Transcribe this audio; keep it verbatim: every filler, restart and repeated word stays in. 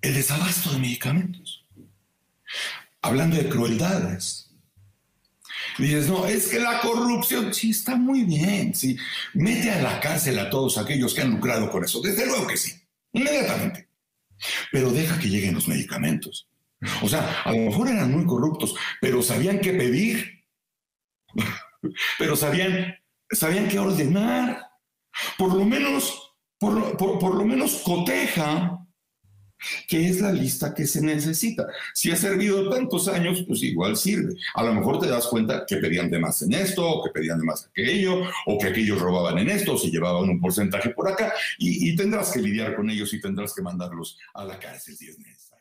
el desabasto de medicamentos. Hablando de crueldades. Dices, no, es que la corrupción, sí, está muy bien, sí. Mete a la cárcel a todos aquellos que han lucrado con eso. Desde luego que sí, inmediatamente. Pero deja que lleguen los medicamentos. O sea, a lo mejor eran muy corruptos, pero sabían qué pedir. Pero sabían, sabían qué ordenar. Por lo menos, por lo, por, por lo menos coteja que es la lista que se necesita. Si ha servido tantos años, pues igual sirve. A lo mejor te das cuenta que pedían de más en esto, o que pedían de más aquello, o que aquellos robaban en esto, o se llevaban un porcentaje por acá, y, y tendrás que lidiar con ellos y tendrás que mandarlos a la cárcel si es necesario.